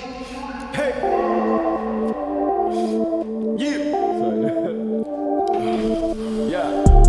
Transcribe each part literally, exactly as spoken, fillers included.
Hey. Yeah. Yeah.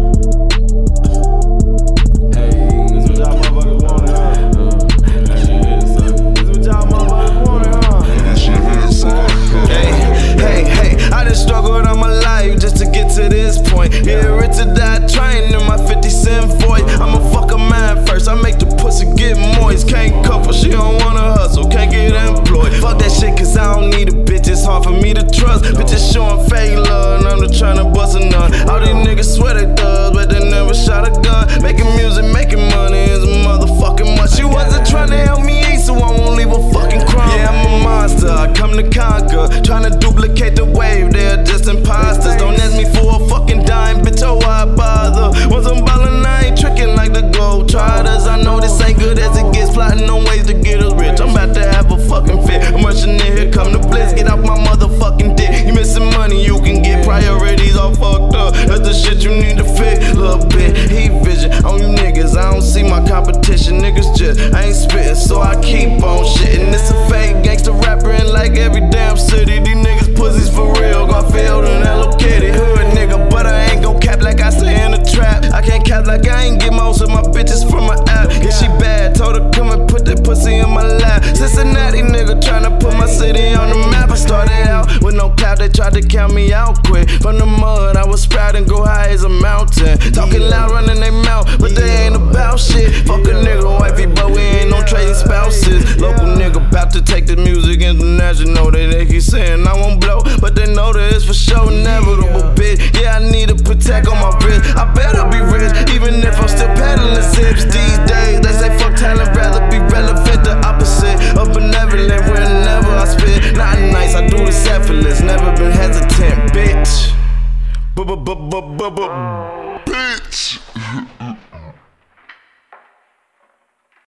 Hey. This what y'all motherfuckers want, huh? That shit hit, son. This what y'all motherfuckers want, huh? That shit hit, son. Hey, hey, hey. I done struggled all my life just to get to this point. Yeah, rich or die trying in my fifty cent voice. I'ma fuck a man first. I make the pussy get moist. Can't couple, she don't wanna hustle. Can't get employed. Fuck that shit, cause I don't need a bitch. It's hard for me to trust. Bitches showing fake love, and I'm just tryna bust a nut. All these niggas swear they thugs, but they never shot a gun. Making music, making money is a motherfucking must. She wasn't tryna help me eat, so I won't leave a fucking crumb. Yeah, I'm a monster, I come to conquer. Tryna duplicate the wave, they're just imposters. Don't ask me for a fucking dime, bitch, oh why bother? Once I'm ballin', I ain't tricking like the Gold Trotters. I know this ain't good as it gets, plotting on ways to get us rich. I'm about to have a fucking fit. I'm rushing in, here come the blitz. Get off my motherfucking dick. You missing money, you can get priorities all fucked up. That's the shit you need to fit. Little bit, heat vision on you niggas. I don't see my competition, niggas just I ain't spitting, so I keep on shitting. It's a fake gangster rapper in like every damn city. These niggas pussies for real, got failed in Hello Kitty. Hood nigga, but I ain't gon' cap like I stay in the trap. I can't cap like I ain't get most of my bitches from my app. Yeah, she bad, told her come and put that pussy in my lap. Cincinnati nigga tryna put my city on the map. I started out with no cap, they tried to count me out quick. From the mud, I was sprouting, go high as a mountain. Talking loud, running they mouth, but they ain't about shit. Fuck a nigga, wifey, but we ain't no trading spouses. Local nigga bout to take the music international. They, they keep saying I won't blow, but they know that it's for sure inevitable, bitch. Yeah, I need to protect on my wrist. I better be rich, even if I'm still peddling zips. These days, they say fuck talent, rather be relevant. The opposite of benevolent, whenever I spit. Not nice, I do this effortless. Never been hesitant, bitch. B-b-b-b-b-b-bitch.